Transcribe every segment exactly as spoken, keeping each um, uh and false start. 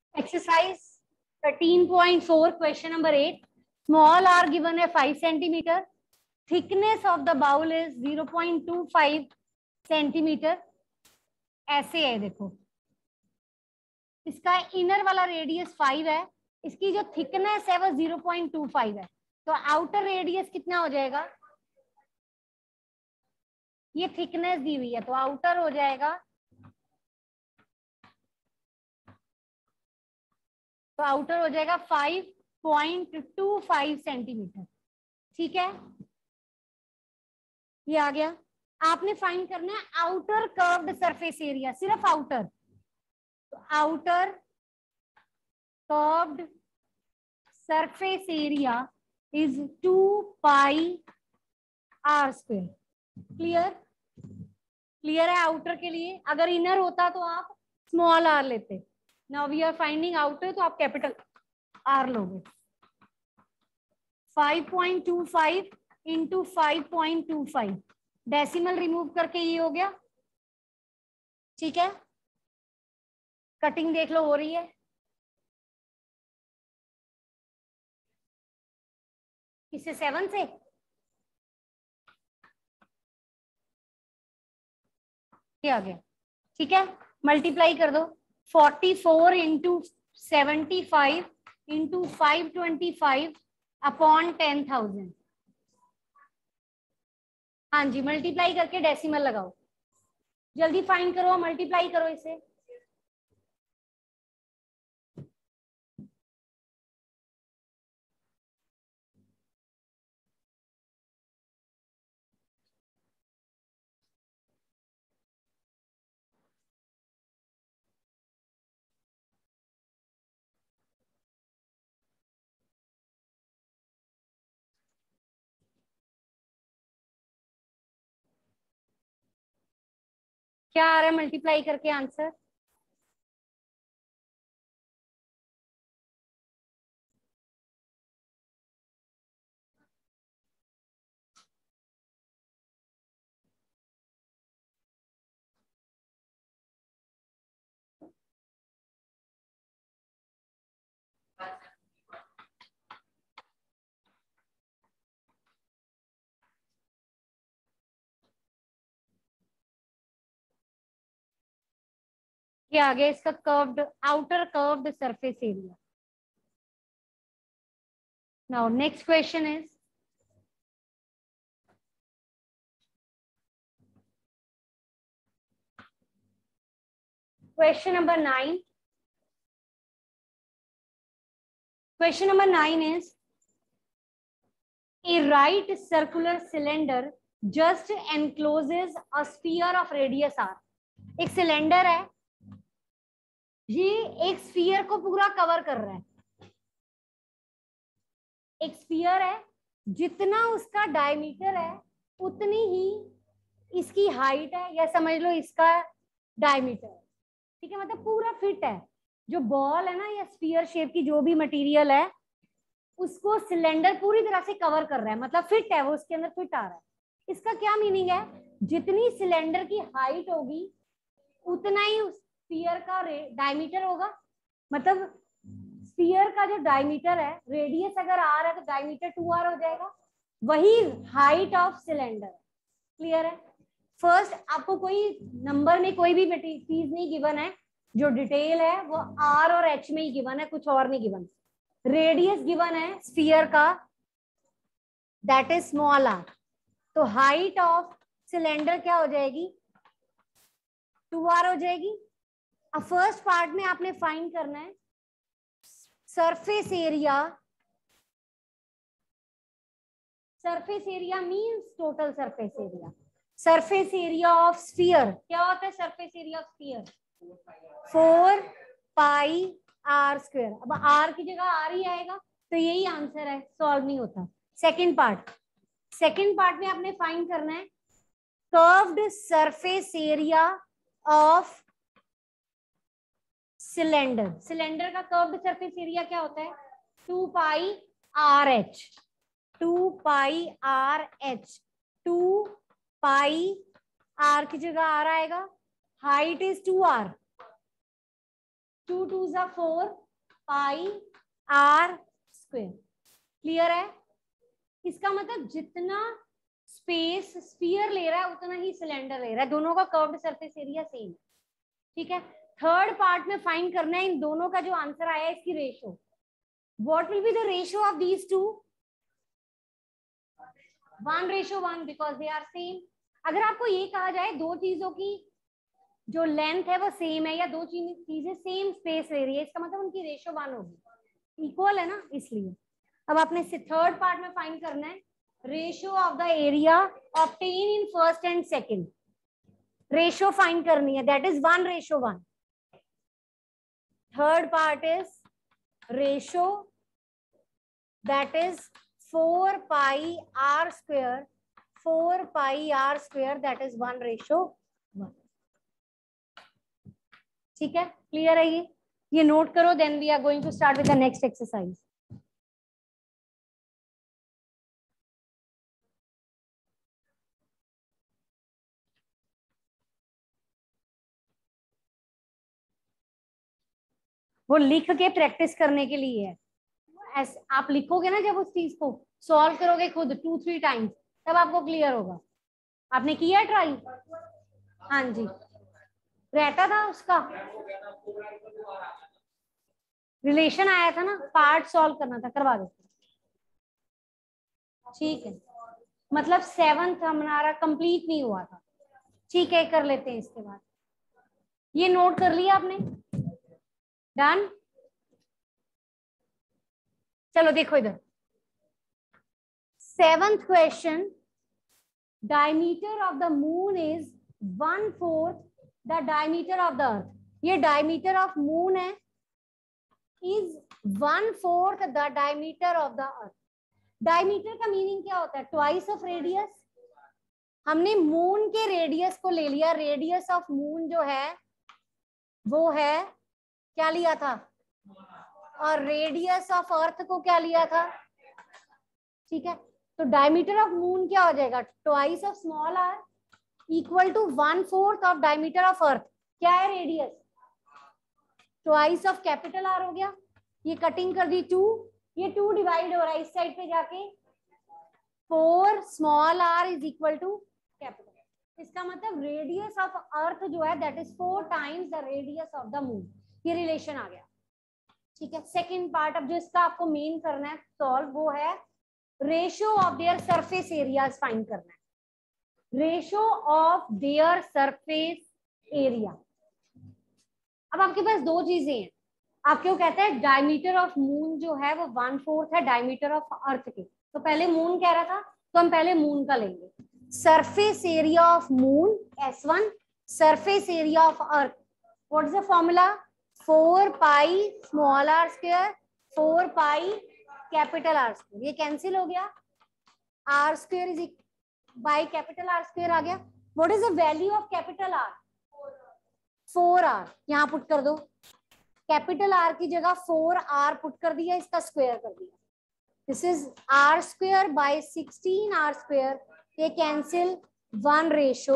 Exercise thirteen point four question number eight. Small R given है five centimetre. Thickness of the bowl is zero point two five centimetre. ऐसे है देखो, इसका inner वाला radius five है, इसकी जो थिकनेस है वो जीरो पॉइंट टू फाइव है. तो आउटर रेडियस कितना हो जाएगा? ये थिकनेस दी हुई है तो आउटर हो जाएगा, तो आउटर हो जाएगा five point two five centimetre. ठीक है, ये आ गया. आपने फाइंड करना है आउटर कर्व्ड सरफेस एरिया, सिर्फ आउटर. तो outer curved surface area is two pi R square. Clear? Clear है आउटर के लिए. अगर इनर होता तो आप स्मॉल आर लेते. Now we are finding outer, तो आप कैपिटल आर लोगे. Five point two five into five point two five, decimal remove करके ये हो गया. ठीक है, कटिंग देख लो हो रही है. किससे? सेवन से. ये आ गया. ठीक है, मल्टीप्लाई कर दो. Forty four into seventy five into five twenty five upon ten thousand. हाँ जी, मल्टीप्लाई करके डेसिमल लगाओ. जल्दी फाइंड करो, मल्टीप्लाई करो इसे. क्या आ रहा है मल्टीप्लाई करके आंसर? क्या आ गया इसका? Curved, outer curved surface area. Now next question is question number nine. Question number nine is a right circular cylinder just encloses a sphere of radius r. एक सिलेंडर है, ये एक स्फीयर को पूरा कवर कर रहा है. एक स्फीयर है, जितना उसका डायमीटर है उतनी ही इसकी हाइट है, या समझ लो इसका डायमीटर. ठीक है, मतलब पूरा फिट है. जो बॉल है ना या स्फीयर शेप की जो भी मटेरियल है, उसको सिलेंडर पूरी तरह से कवर कर रहा है, मतलब फिट है, वो उसके अंदर फिट आ रहा है. इसका क्या मीनिंग है? जितनी सिलेंडर की हाइट होगी उतना ही उस स्फीयर का डायमीटर होगा. मतलब स्फीयर का जो डायमीटर है, रेडियस अगर आर है तो डायमीटर टू आर हो जाएगा. वही हाइट ऑफ सिलेंडर. क्लियर है? फर्स्ट, आपको कोई नंबर में कोई भी चीज नहीं गिवन है, जो डिटेल है वो आर और एच में ही गिवन है, कुछ और नहीं गिवन. रेडियस गिवन है स्फीयर का, दैट इज स्मॉल आर. तो हाइट ऑफ सिलेंडर क्या हो जाएगी? टू आर हो जाएगी. अब फर्स्ट पार्ट में आपने फाइंड करना है surface area. Surface area means total surface area. Surface area of sphere क्या होता है? Surface area of sphere four pi R square. अब आर की जगह आर ही आएगा, तो यही आंसर है, सॉल्व नहीं होता. सेकेंड पार्ट, सेकेंड पार्ट में आपने फाइंड करना है curved surface area of cylinder. Cylinder का कर्व्ड सरफेस एरिया क्या होता है? Two pi R H. Two pi R H. Two pi R की जगह आर आएगा, height is two R. Two two ज़ा four pi R square. Clear है? इसका मतलब जितना स्पेस स्फीयर ले रहा है उतना ही सिलेंडर ले रहा है, दोनों का कर्व्ड सरफेस एरिया सेम। ठीक है, थर्ड पार्ट में फाइंड करना है इन दोनों का जो आंसर आया है इसकी ratio. What will be the ratio of these two? One ratio one, because they are same. अगर आपको ये कहा जाए दो चीजों की जो लेंथ है वो सेम है या दो चीजें सेम स्पेस ले रही है, इसका मतलब उनकी रेशो वन होगी, इक्वल है ना, इसलिए। अब आपने थर्ड पार्ट में फाइंड करना है ratio of the area obtain in first and second. Ratio find करनी है, that is one ratio one. Third part is ratio, that is four pi R square, four pi R square, that is one ratio one. ठीक है, clear है? ये ये note करो, then we are going to start with the next exercise. वो लिख के practice करने के लिए है। ऐसे आप लिखोगे ना, जब उस चीज को सॉल्व करोगे खुद टू थ्री टाइम्स, तब आपको क्लियर होगा। आपने किया ट्राई? हाँ जी, रहता था उसका रिलेशन आया था ना, पार्ट सॉल्व करना था, करवा देते। ठीक है, मतलब सेवंथ हमारा कंप्लीट नहीं हुआ था। ठीक है, कर लेते हैं इसके बाद। ये नोट कर लिया आपने? डन? चलो देखो इधर, seventh question, diameter of the moon is one fourth the diameter of the earth. ये डायमीटर ऑफ मून है, is one fourth the diameter of the earth. Diameter का मीनिंग क्या होता है? Twice of radius. हमने मून के radius को ले लिया, रेडियस ऑफ मून जो है वो है क्या लिया था, और रेडियस ऑफ अर्थ को क्या लिया था। ठीक है, तो डायमीटर ऑफ मून क्या हो जाएगा? Twice of small R equal to one fourth of diameter of earth. क्या है radius? Twice of capital R हो गया। ये कटिंग कर दी टू, ये टू डिवाइड हो रहा है इस साइड पे जाके, four small R is equal to capital. इसका मतलब रेडियस ऑफ अर्थ जो है that is four times the radius of the moon. ये रिलेशन आ गया। ठीक है, सेकेंड पार्ट अब जो इसका आपको मेन करना है सॉल्व, वो है ratio of their surface areas find करना है। Ratio of their surface area. अब आपके पास दो चीजें हैं, आप क्यों कहते हैं डायमीटर ऑफ मून जो है वो वन फोर्थ है डायमीटर ऑफ अर्थ के। तो पहले मून कह रहा था, तो हम पहले मून का लेंगे। Surface area of moon S one, surface area of earth, what is the formula? Four pi small R square, four pi capital R square. ये कैंसिल हो गया, R square is by capital R square आ गया। What is the value of capital R? Four R. यहाँ put कर दो, capital R की जगह फोर आर पुट कर दिया, इसका स्क्वायर कर दिया। This is R square by sixteen R square, ये कैंसिल, वन रेशो।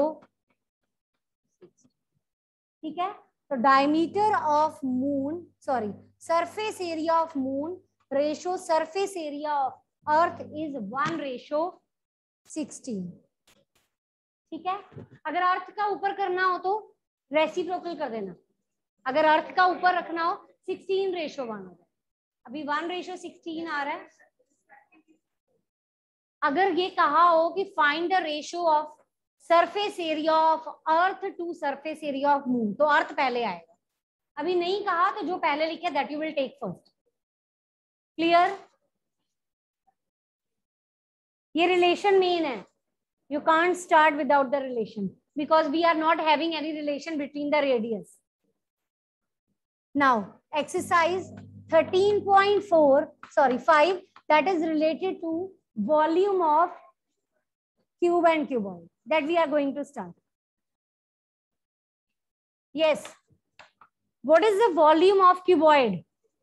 ठीक है, तो diameter of moon, sorry surface area of moon ratio surface area of earth is one ratio sixteen. ठीक है, अगर अर्थ का ऊपर करना हो तो रेसिप्रोकल कर देना, अगर अर्थ का ऊपर रखना हो सिक्सटीन रेशो वन हो जाए। अभी वन रेशो सिक्सटीन आ रहा है। अगर ये कहा हो कि find the ratio of surface area of earth to surface area of moon, तो अर्थ पहले आएगा। अभी नहीं कहा तो जो पहले लिखे that you will take first. Clear? ये रिलेशन मेन है, you can't start without the relation because we are not having any relation between the radius. Now exercise thirteen point four, sorry five, that is related to volume of cube and cuboid, that we are going to start. Yes, what is the volume of cuboid?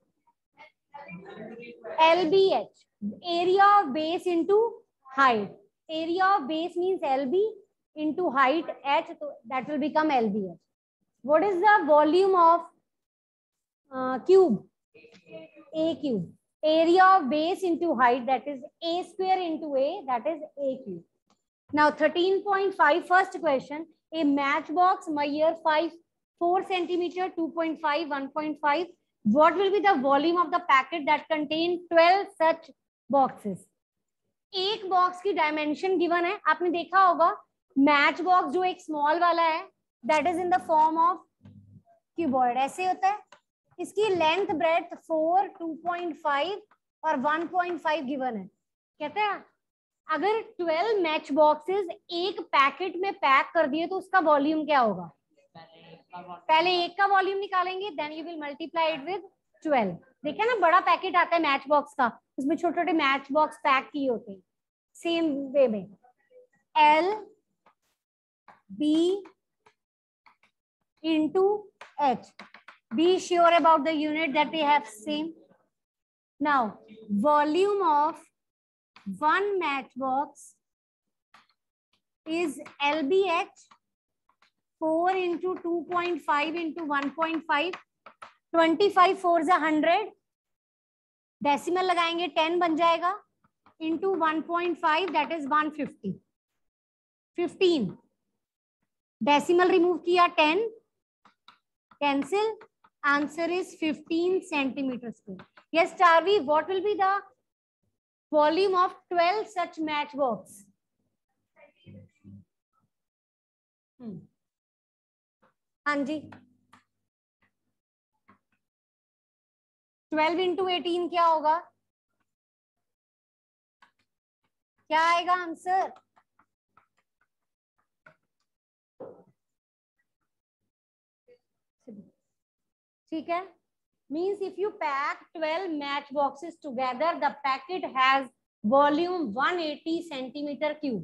L B H, area of base into height. Area of base means L B into height H, so that will become L B H. What is the volume of cube, a cube. Area of base into height, that is a square into a, that is a cube. Now thirteen point five, first question. A matchbox measure five, four centimeter, two point five, one point five. What will be the volume of the packet that contain twelve such boxes? एक box की dimension given है, आपने देखा होगा match box जो एक small वाला है that is in the form of cuboid, ऐसे होता है. इसकी length breadth four, two point five और वन पॉइंट फाइव गिवन है. कहते हैं अगर ट्वेल्व मैच बॉक्सेस एक पैकेट में पैक कर दिए तो उसका वॉल्यूम क्या होगा? पहले एक का वॉल्यूम निकालेंगे, then you will multiply it with twelve. देखिए ना बड़ा पैकेट आता है मैच बॉक्स का, उसमें छोटे छोटे मैच बॉक्स पैक किए होते हैं. सेम वे में L B into H. Be sure about the unit that they have same. Now, volume of one matchbox is L B H, four into two point five into one point five. twenty-five fours are one hundred. Decimal लगाएंगे ten बन जाएगा. Into one point five, that is one fifty. fifteen. Decimal remove किया ten. Cancel. Answer is fifteen centimeter square. Yes, Charvi, what will be the volume of twelve such matchbox? Hmm. हाँ जी, twelve into eighteen क्या होगा? क्या आएगा answer? ठीक है, means if you pack twelve match boxes together, the packet has volume one eighty centimeter cube.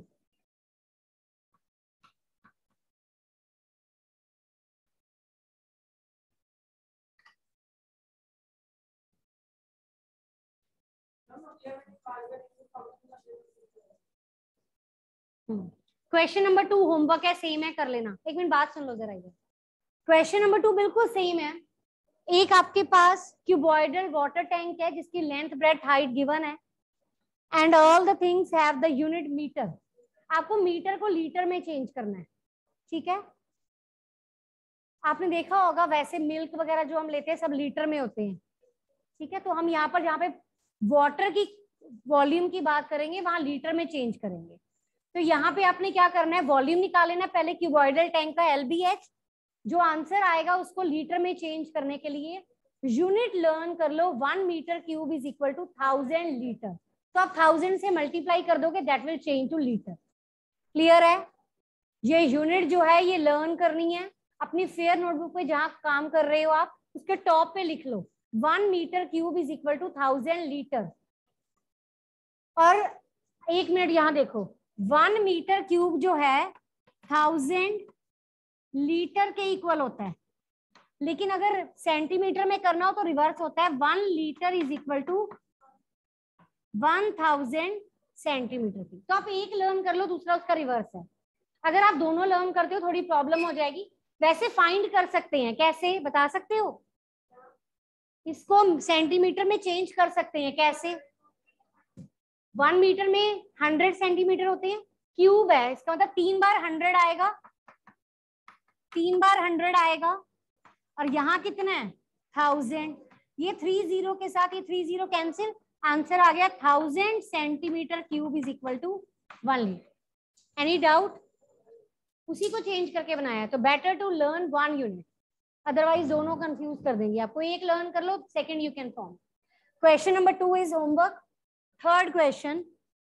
Question number two homework है, same है, कर लेना. एक मिनट बात सुन लो जरा. इधर क्वेश्चन नंबर टू बिल्कुल सेम है. एक आपके पास क्यूबॉइडल वाटर टैंक है जिसकी लेंथ ब्रेड्थ हाइट गिवन है and all the things have the unit metre. आपको मीटर को लीटर में चेंज करना है. ठीक है, आपने देखा होगा वैसे मिल्क वगैरह जो हम लेते हैं सब लीटर में होते हैं. ठीक है, तो हम यहाँ पर जहाँ पे वाटर की वॉल्यूम की बात करेंगे वहां लीटर में चेंज करेंगे. तो यहाँ पे आपने क्या करना है, वॉल्यूम निकाल लेना पहले क्यूबॉइडल टैंक का एल बी एच. जो आंसर आएगा उसको लीटर में चेंज करने के लिए यूनिट लर्न कर लो. One metre cube is equal to thousand litre. तो आप थाउजेंड से मल्टीप्लाई कर दोगे, that will change to litre. Clear है? ये यूनिट जो है ये लर्न करनी है. अपनी फेयर नोटबुक पे जहां काम कर रहे हो आप उसके टॉप पे लिख लो one metre cube is equal to thousand litre. और एक मिनट यहाँ देखो, वन मीटर क्यूब जो है थाउजेंड लीटर के इक्वल होता है, लेकिन अगर सेंटीमीटर में करना हो तो रिवर्स होता है. One litre is equal to one thousand centimetre की. तो आप एक लर्न कर लो, दूसरा उसका रिवर्स है. अगर आप दोनों लर्न करते हो थोड़ी प्रॉब्लम हो जाएगी. वैसे फाइंड कर सकते हैं, कैसे बता सकते हो? इसको सेंटीमीटर में चेंज कर सकते हैं. कैसे? वन मीटर में हंड्रेड सेंटीमीटर होते हैं, क्यूब है इसका मतलब तीन बार हंड्रेड आएगा, तीन बार हंड्रेड आएगा. और यहाँ कितना है? थाउजेंड. ये थ्री जीरो के साथ ये थ्री जीरो कैंसिल. आंसर आ गया thousand centimetre cube is equal to one litre. Any doubt? उसी को चेंज करके बनाया है. तो better to learn one unit, otherwise दोनों कंफ्यूज कर देंगे आपको. एक लर्न कर लो, second you can form. Question number two is homework. Third question,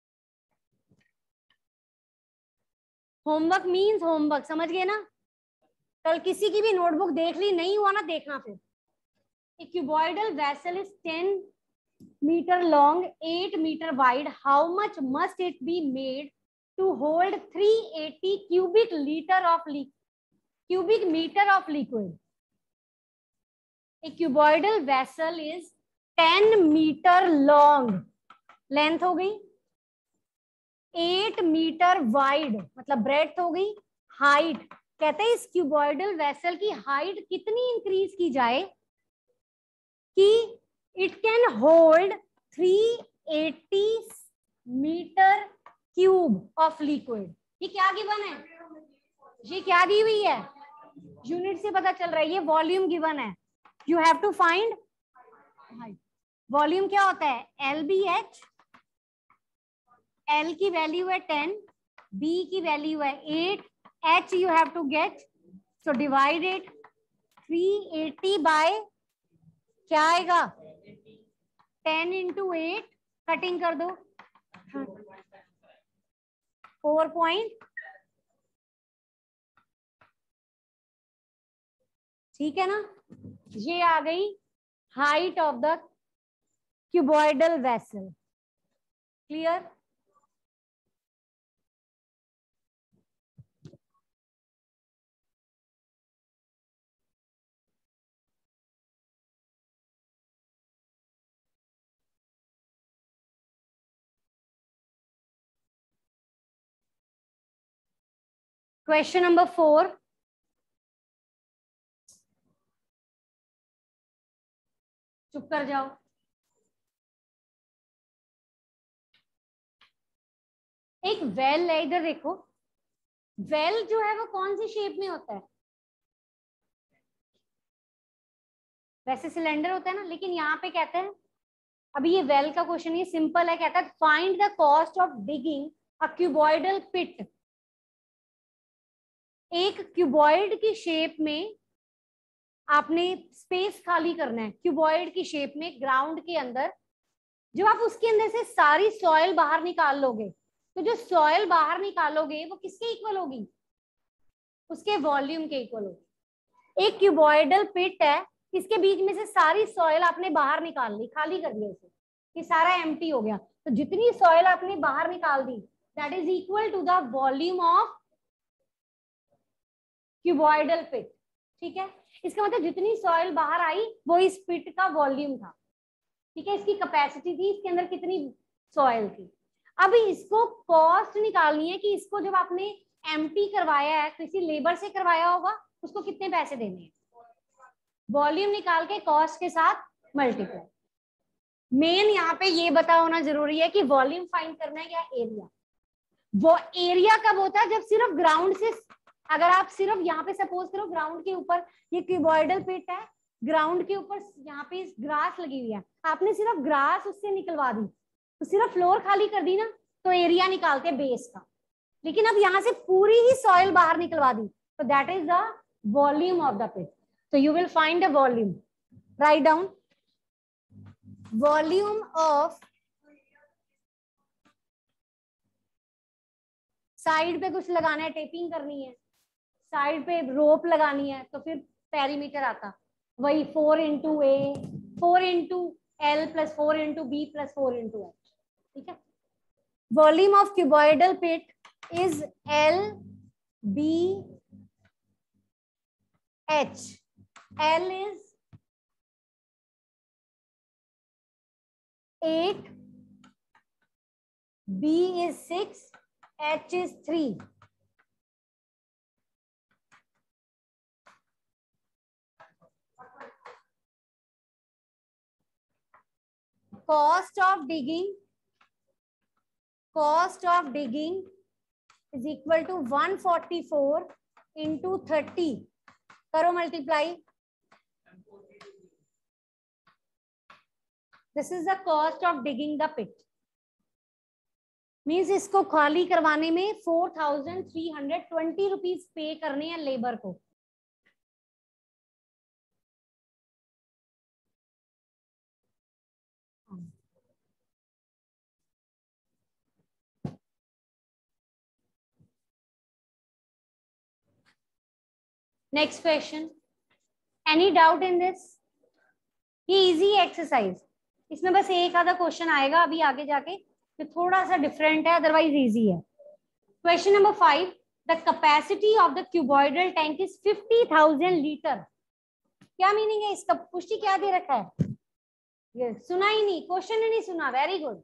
homework means homework, समझ गए ना? कल किसी की भी नोटबुक देख ली, नहीं हुआ ना देखना फिर. A cuboidal vessel is ten meter long, eight meter wide. How much must it be made to hold three hundred eighty cubic liter of liquid? Cubic meter of liquid. A cuboidal vessel is ten meter long. Length हो गई. eight meter wide मतलब breadth हो गई. Height कहते हैं इस cuboidal vessel की height कितनी इंक्रीज की जाए कि it can hold three eighty metre cube of liquid. ये क्या गिवन है, ये क्या दी हुई है, यूनिट से पता चल रहा है, ये वॉल्यूम गिवन है। You have to find volume. क्या होता है, एल बी एच, एल की वैल्यू है टेन, बी की वैल्यू है eight, H you have to get, so divided three eighty by क्या आएगा, टेन इंटू एट, कटिंग कर दो, फोर पॉइंट, ठीक है ना। ये आ गई height of the cuboidal vessel. Clear. Question number four, चुप कर जाओ। एक वेल है, इधर देखो, वेल जो है वो कौन सी शेप में होता है, वैसे सिलेंडर होता है ना, लेकिन यहाँ पे कहते हैं, अभी ये वेल का क्वेश्चन ये सिंपल है, कहता है find the cost of digging a cuboidal pit. एक क्यूबॉइड की शेप में आपने स्पेस खाली करना है, क्यूबॉइड की शेप में ग्राउंड के अंदर। जब आप उसके अंदर से सारी सॉइल बाहर निकाल लोगे, तो जो सॉइल बाहर निकालोगे वो किसके इक्वल होगी, उसके वॉल्यूम के इक्वल होगी। एक क्यूबॉइडल पिट है, इसके बीच में से सारी सॉइल आपने बाहर निकाल ली, खाली कर दिया इसे, ये सारा एम्प्टी हो गया, तो जितनी सॉइल आपने बाहर निकाल दी that is equal to the volume of cuboidal pit. ठीक है, इसका मतलब जितनी सॉइल बाहर आई वो इस पिट का वॉल्यूम था। ठीक है, इसकी कैपेसिटी थी, इसके अंदर कितनी सॉइल थी। अब इसको कॉस्ट निकालनी है कि इसको जब आपने एम्प्टी करवाया है, किसी लेबर से करवाया होगा, उसको कितने पैसे देने हैं, वॉल्यूम निकाल के कॉस्ट के साथ मल्टीप्लाई। मेन यहाँ पे ये बता होना जरूरी है कि वॉल्यूम फाइंड करना है या एरिया। वो एरिया कब होता है, जब सिर्फ ग्राउंड से, अगर आप सिर्फ यहाँ पे सपोज करो ग्राउंड के ऊपर ये क्यूबॉइडल पिट है, ग्राउंड के ऊपर यहाँ पे ग्रास लगी हुई है, आपने सिर्फ ग्रास उससे निकलवा दी, तो सिर्फ फ्लोर खाली कर दी ना, तो एरिया निकालते हैं बेस का। लेकिन अब यहाँ से पूरी ही सॉइल बाहर निकलवा दी, तो that is the volume of the pit. So you will find a volume. Write down volume of, side पे कुछ लगाना है, टेपिंग करनी है, साइड पे रोप लगानी है, तो फिर पेरीमीटर आता वही four into A, four into L plus four into B plus four into H. ठीक है, volume of cuboidal pit is L B H. L is eight, B is six, H is three. Cost of digging, cost of digging is equal to one forty-four into thirty. करो multiply. This is the cost of digging the pit. Means इसको खाली करवाने में four thousand three hundred twenty rupees पे करने हैं labour को। Next question, any doubt in this? ये इजी एक्सरसाइज, इसमें बस एक आधा क्वेश्चन आएगा अभी आगे जाके जो थोड़ा सा डिफरेंट है, अदरवाइज इजी है। Question number five, the capacity of the cuboidal tank is fifty thousand litre. क्या मीनिंग है इसका, पुष्टि क्या दे रखा है, ये सुना ही नहीं, क्वेश्चन ही नहीं सुना, very good.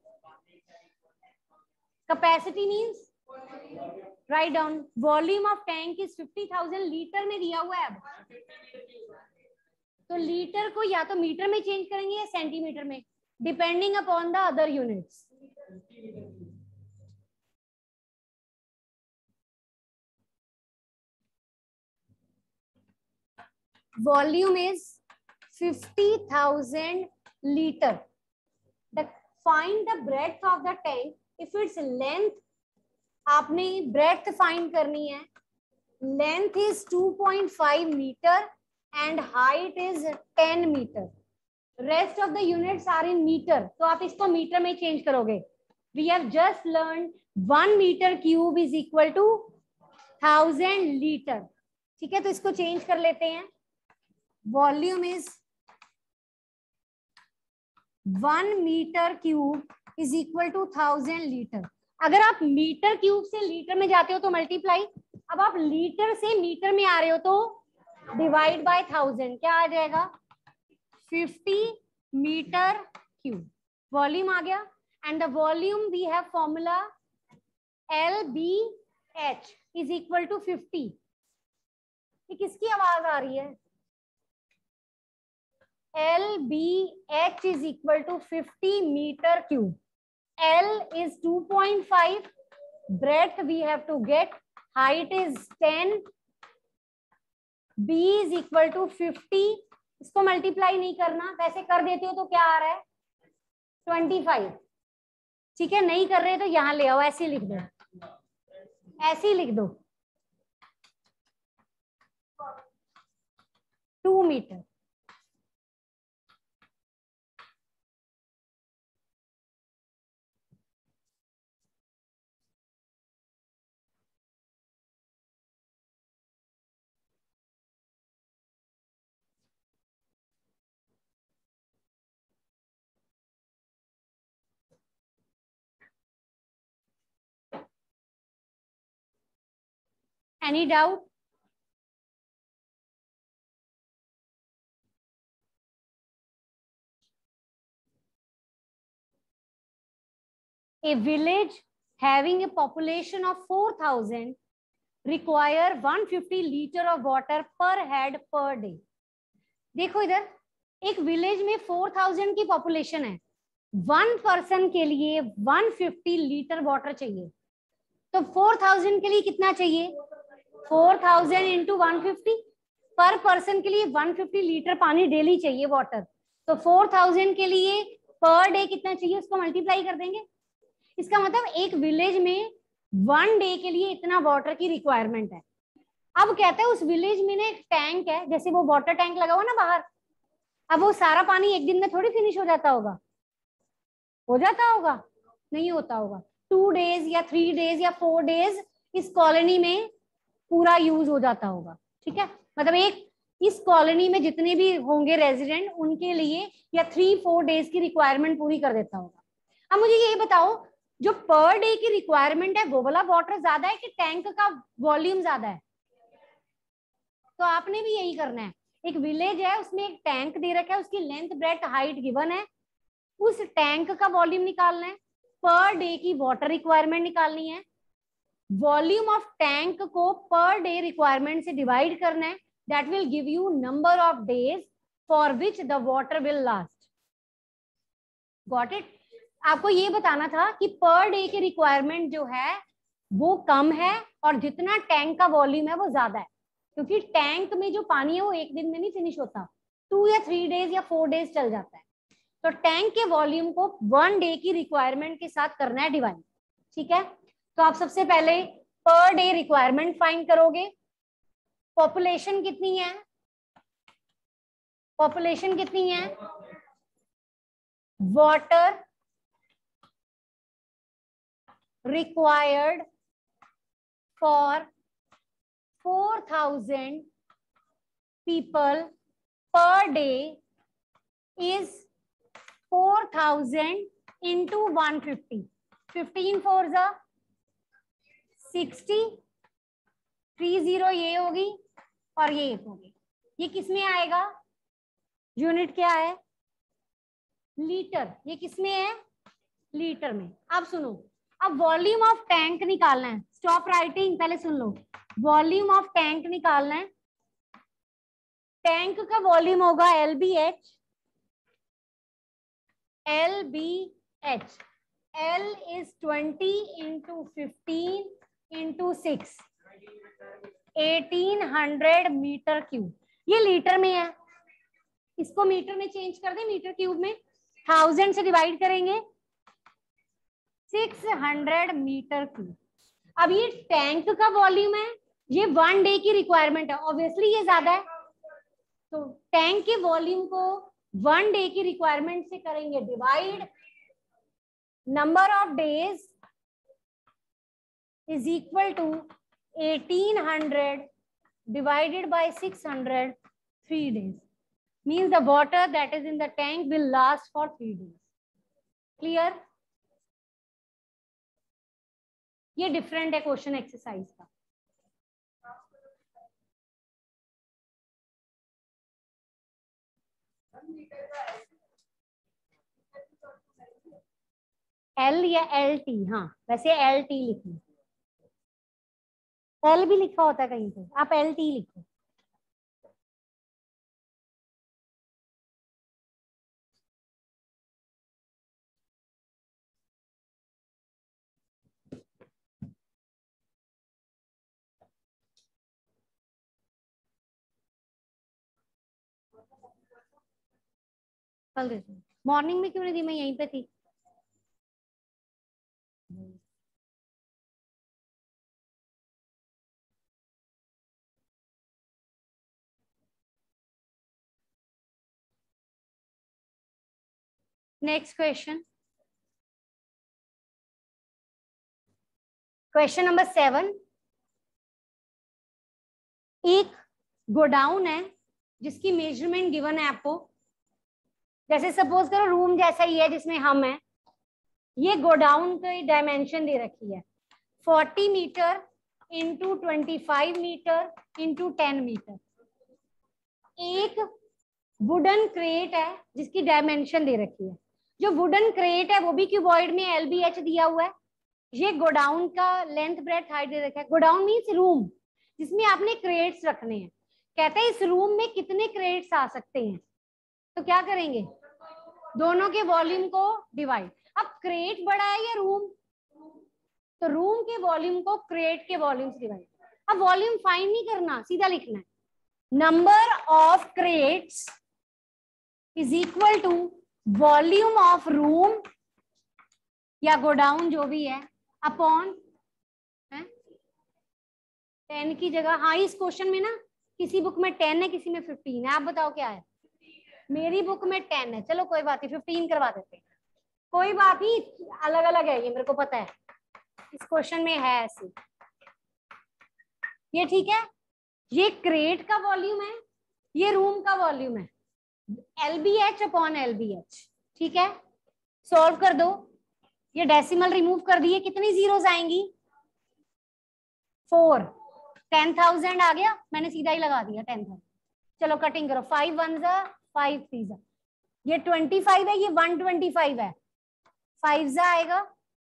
Capacity means, write down, volume of tank is fifty thousand litre में दिया हुआ है। अब तो लीटर को या तो मीटर में चेंज करेंगे या सेंटीमीटर में, depending upon the other units. Volume is fifty thousand litre. The find the breadth of the tank if its length, आपने ब्रेड्थ फाइंड करनी है। Length is two point five metre and height is ten metre. Rest of the units are in metre, तो आप इसको metre में change करोगे। We have just learn one metre cube is equal to thousand litre. ठीक है, तो इसको change कर लेते हैं। Volume is one metre cube is equal to thousand litre. अगर आप मीटर क्यूब से लीटर में जाते हो तो मल्टीप्लाई, अब आप लीटर से मीटर में आ रहे हो तो डिवाइड बाय थाउजेंड, क्या आ जाएगा फिफ्टी मीटर क्यूब। वॉल्यूम आ गया। And the volume we have formula L B H is equal to fifty. ये किसकी आवाज आ रही है? L B H is equal to fifty metre cube. L is two point five, breadth we have to get, height is ten, B is equal to fifty। इसको multiply नहीं करना, वैसे कर देते हो तो क्या आ रहा है ट्वेंटी फाइव। ठीक है, नहीं कर रहे तो यहां ले आओ, ऐसे लिख दो, ऐसे ही लिख दो two metre. Any doubt? A village having a population of four thousand require one hundred fifty liter of water per head per day। देखो इधर, एक विलेज में फोर थाउजेंड की पॉपुलेशन है, वन पर्सन के लिए वन फिफ्टी लीटर वाटर चाहिए। तो फोर थाउजेंड के लिए कितना चाहिए? Four thousand into one fifty, per person के लिए वन फिफ्टी लीटर पानी डेली चाहिए वाटर। तो फोर थाउजेंड के लिए पर डे कितना चाहिए उसको मल्टीप्लाई कर देंगे। इसका मतलब एक विलेज में वन डे के लिए इतना वाटर की रिक्वायरमेंट है। अब कहते हैं उस विलेज में ना एक टैंक है, जैसे वो वाटर टैंक लगा हुआ ना बाहर, अब वो सारा पानी एक दिन में थोड़ी फिनिश हो जाता होगा, हो जाता होगा? नहीं होता होगा। टू डेज या थ्री डेज या फोर डेज इस कॉलोनी में पूरा यूज हो जाता होगा। ठीक है, मतलब एक इस कॉलोनी में जितने भी होंगे रेजिडेंट, उनके लिए या थ्री फोर डेज की रिक्वायरमेंट पूरी कर देता होगा। अब मुझे ये बताओ, जो पर डे की रिक्वायरमेंट है वो वाला वाटर ज्यादा है कि टैंक का वॉल्यूम ज्यादा है? तो आपने भी यही करना है। एक विलेज है, उसमें एक टैंक दे रखा है, उसकी लेंथ ब्रेड्थ हाइट गिवन है, उस टैंक का वॉल्यूम निकालना है, पर डे की वाटर रिक्वायरमेंट निकालनी है, वॉल्यूम ऑफ टैंक को पर डे रिक्वायरमेंट से डिवाइड करना है, that will give you number of days for which the water will last. Got it? आपको ये बताना था कि पर डे की रिक्वायरमेंट जो है वो कम है और जितना टैंक का वॉल्यूम है वो ज्यादा है, क्योंकि टैंक में जो पानी है वो एक दिन में नहीं फिनिश होता, टू या थ्री डेज या फोर डेज चल जाता है। तो टैंक के वॉल्यूम को वन डे की रिक्वायरमेंट के साथ करना है डिवाइड। ठीक है, तो आप सबसे पहले पर डे रिक्वायरमेंट फाइंड करोगे। पॉपुलेशन कितनी है? पॉपुलेशन कितनी है? Water required for four thousand people per day is four thousand into one fifty. fifteen fours are sixty, three zero ये होगी और ये एक होगी। ये किस में आएगा? यूनिट क्या है? लीटर। ये किस में है? लीटर में। अब सुनो, अब वॉल्यूम ऑफ टैंक निकालना है। स्टॉप राइटिंग, पहले सुन लो। वॉल्यूम ऑफ टैंक निकालना है, टैंक का वॉल्यूम होगा L B H, L B H, L is twenty into fifteen into six, eighteen hundred metre cube. ये लीटर में है, इसको मीटर में चेंज कर दे, मीटर क्यूब में, थाउजेंड से डिवाइड करेंगे, सिक्स हंड्रेड मीटर क्यूब। अब ये टैंक का वॉल्यूम है, ये वन डे की रिक्वायरमेंट है, ऑब्वियसली ये ज्यादा है, तो टैंक के वॉल्यूम को वन डे की रिक्वायरमेंट से करेंगे divide, number of days is equal to eighteen hundred divided by six hundred, three days. Means the water that is in the tank will last for three days. Clear? ये different है question exercise का। L या L T, हाँ वैसे L T लिखना, L भी लिखा होता है कहीं पे, आप एल टी लिखो। कल देती हूँ, मॉर्निंग में क्यों नहीं दी, मैं यहीं पे थी। Next question, question number seven. एक गोडाउन है जिसकी मेजरमेंट गिवन है आपको, जैसे सपोज करो रूम जैसा ही है जिसमें हम हैं, ये गोडाउन की डायमेंशन दे रखी है forty metre into twenty five metre into ten metre. एक वुडन क्रेट है जिसकी डायमेंशन दे रखी है, जो वुडन क्रेट है वो भी क्यूबॉइड में एल बी एच दिया हुआ है। ये गोडाउन का लेंथ ब्रेथ हाइट दे रखा है। गोडाउन मीन्स रूम जिसमें आपने क्रेट्स रखने हैं। कहते हैं इस रूम में कितने क्रेट्स आ सकते हैं, तो क्या करेंगे, दोनों के वॉल्यूम को डिवाइड। अब क्रेट बड़ा है या रूम, तो रूम के वॉल्यूम को क्रेट के वॉल्यूम से डिवाइड। अब वॉल्यूम फाइंड नहीं करना, सीधा लिखना है number of crates is equal to volume of room या गोडाउन जो भी है अपॉन टेन की जगह। हाँ इस क्वेश्चन में ना किसी बुक में टेन है किसी में फिफ्टीन है, आप बताओ क्या है। मेरी बुक में टेन है, चलो कोई बात नहीं फिफ्टीन करवा देते हैं, कोई बात नहीं, अलग अलग है ये मेरे को पता है, इस क्वेश्चन में है ऐसे, ये ठीक है। ये क्रेट का वॉल्यूम है, ये रूम का वॉल्यूम है, L B H upon L B H, ठीक है। सॉल्व कर दो, ये डेसिमल रिमूव कर दिए, कितनी जीरोस आएंगी, फोर। टेन थाउजेंड आ गया, मैंने सीधा ही लगा दिया टेन थाउजेंड। चलो कटिंग करो, फाइव वन जा फाइव थ्री जा, ये ट्वेंटी फाइव है, ये वन ट्वेंटी फाइव है, फाइव जा आएगा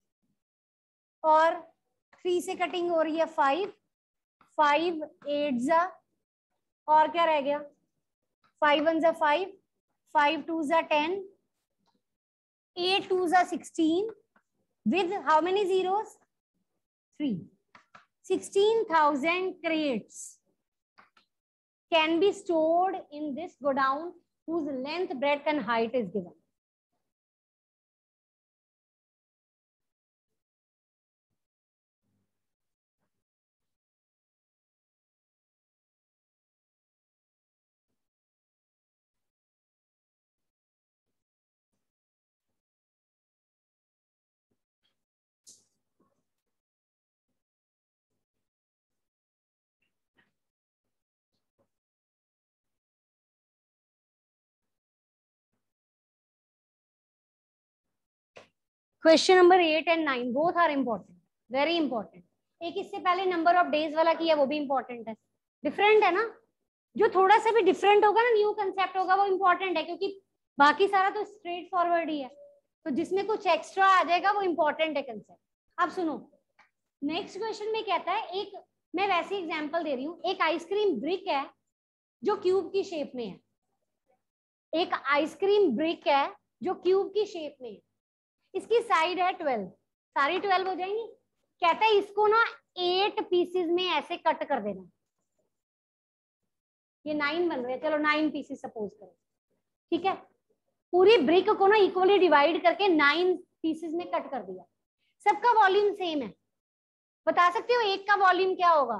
और थ्री से कटिंग हो रही है फाइव, फाइव एट जा और क्या रह गया, फाइव वन जा फाइव, फाइव टू जा टेन, एट टू जा sixteen with how many zeros, three. sixteen thousand crates can be stored in this godown whose length, breadth and height is given. Question number eight and nine both are important, very important. एक इससे पहले number of days वाला किया, वो भी important है, different है ना। जो थोड़ा सा भी डिफरेंट होगा ना, न्यू कंसेप्ट होगा, वो इंपॉर्टेंट है, क्योंकि बाकी सारा तो स्ट्रेट फॉरवर्ड ही है, तो जिसमें कुछ एक्स्ट्रा आ जाएगा वो इंपॉर्टेंट है कंसेप्ट। अब सुनो, नेक्स्ट क्वेश्चन में कहता है, एक मैं वैसे एग्जांपल दे रही हूँ, एक आइसक्रीम ब्रिक है जो क्यूब की शेप में है, एक आइसक्रीम ब्रिक है जो क्यूब की शेप में है, इसकी साइड है ट्वेल्व, सारी ट्वेल्व हो जाएंगी। कहता है इसको ना एट पीसेस में ऐसे कट कर देना, ये नाइन बन रहे हैं, चलो नाइन पीसेस सपोज करो, ठीक है। पूरी ब्रिक को ना इक्वली डिवाइड करके नाइन पीसेस में कट कर दिया। सबका वॉल्यूम सेम है, बता सकते हो एक का वॉल्यूम क्या होगा?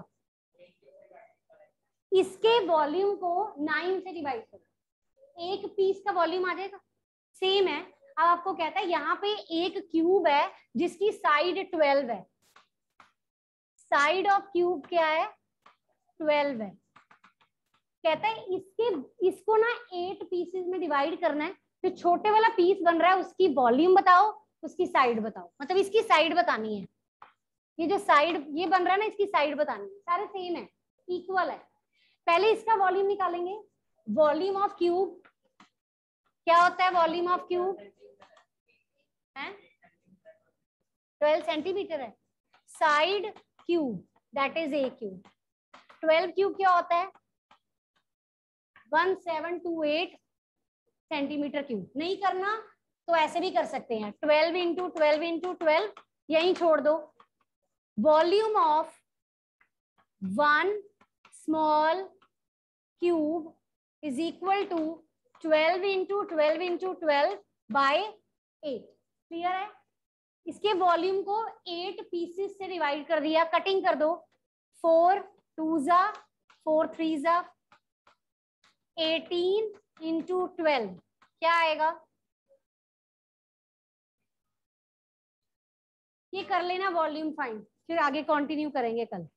इसके वॉल्यूम को नाइन से डिवाइड करो, एक पीस का वॉल्यूम आ जाएगा, सेम है। अब आपको कहता है यहाँ पे एक क्यूब है जिसकी साइड ट्वेल्व है, साइड ऑफ क्यूब क्या है? ट्वेल्व है। कहता है इसके इसको ना एट पीसेस में डिवाइड करना है, जो छोटे वाला पीस बन रहा है उसकी वॉल्यूम बताओ, उसकी साइड बताओ, मतलब इसकी साइड बतानी है। ये जो साइड ये बन रहा है ना, इसकी साइड बतानी है, सारे सेम है, इक्वल है। पहले इसका वॉल्यूम निकालेंगे। वॉल्यूम ऑफ क्यूब क्या होता है? वॉल्यूम ऑफ क्यूब है ट्वेल्व सेंटीमीटर है। Side cube that is a cube, twelve cube क्या होता है? One seven two eight centimetre cube. नहीं करना तो ऐसे भी कर सकते हैं, twelve into twelve into twelve, यही छोड़ दो। Volume of one small cube is equal to twelve into twelve into twelve by eight. Clear है? इसके वॉल्यूम को एट पीसेस से डिवाइड कर दिया, कटिंग कर दो। फोर टू जा फोर थ्री जा एटीन इंटू ट्वेल्व क्या आएगा? ये कर लेना वॉल्यूम फाइंड, फिर आगे कंटिन्यू करेंगे कल।